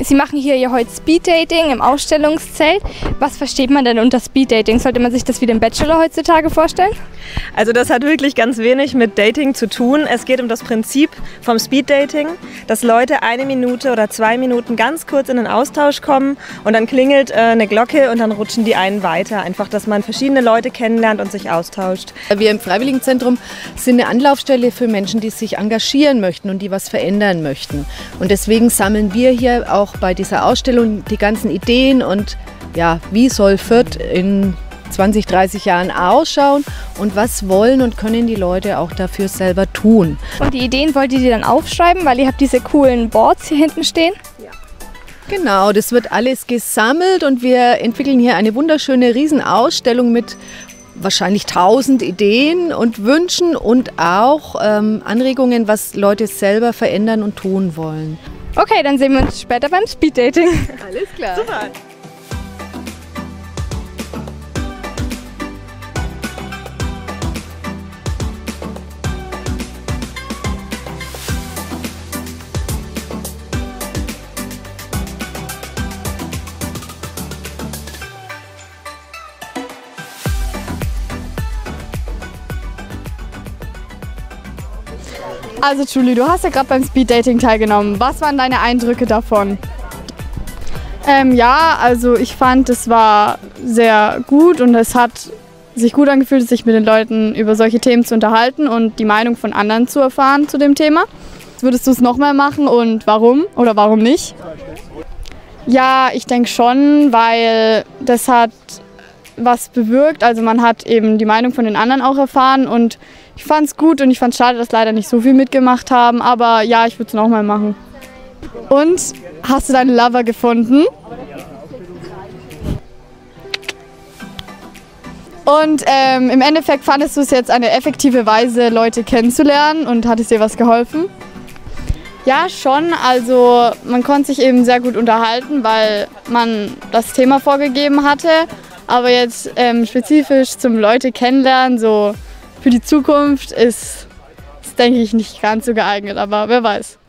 Sie machen hier heute Speeddating im Ausstellungszelt. Was versteht man denn unter Speeddating? Sollte man sich das wie den Bachelor heutzutage vorstellen? Also das hat wirklich ganz wenig mit Dating zu tun. Es geht um das Prinzip vom Speeddating, dass Leute 1 Minute oder 2 Minuten ganz kurz in den Austausch kommen und dann klingelt eine Glocke und dann rutschen die einen weiter. Einfach, dass man verschiedene Leute kennenlernt und sich austauscht. Wir im Freiwilligenzentrum sind eine Anlaufstelle für Menschen, die sich engagieren möchten und die was verändern möchten. Und deswegen sammeln wir hier auch bei dieser Ausstellung die ganzen Ideen und ja, wie soll Fürth in 20, 30 Jahren ausschauen und was wollen und können die Leute auch dafür selber tun. Und die Ideen wollt ihr dann aufschreiben, weil ihr habt diese coolen Boards hier hinten stehen? Ja. Genau, das wird alles gesammelt und wir entwickeln hier eine wunderschöne Riesenausstellung mit wahrscheinlich 1000 Ideen und Wünschen und auch Anregungen, was Leute selber verändern und tun wollen. Okay, dann sehen wir uns später beim Speeddating. Alles klar. Super. Also Julie, du hast ja gerade beim Speeddating teilgenommen. Was waren deine Eindrücke davon? Ja, also ich fand, es war sehr gut und es hat sich gut angefühlt, sich mit den Leuten über solche Themen zu unterhalten und die Meinung von anderen zu erfahren zu dem Thema. Würdest du es nochmal machen und warum oder warum nicht? Ja, ich denke schon, weil das hat was bewirkt. Also man hat eben die Meinung von den anderen auch erfahren und ich fand es gut und ich fand es schade, dass leider nicht so viel mitgemacht haben, aber ja, ich würde es nochmal machen. Und hast du deinen Lover gefunden? Und im Endeffekt fandest du es jetzt eine effektive Weise, Leute kennenzulernen und hat es dir was geholfen? Ja, schon. Also man konnte sich eben sehr gut unterhalten, weil man das Thema vorgegeben hatte. Aber jetzt spezifisch zum Leute kennenlernen, so für die Zukunft ist denke ich, nicht ganz so geeignet, aber wer weiß.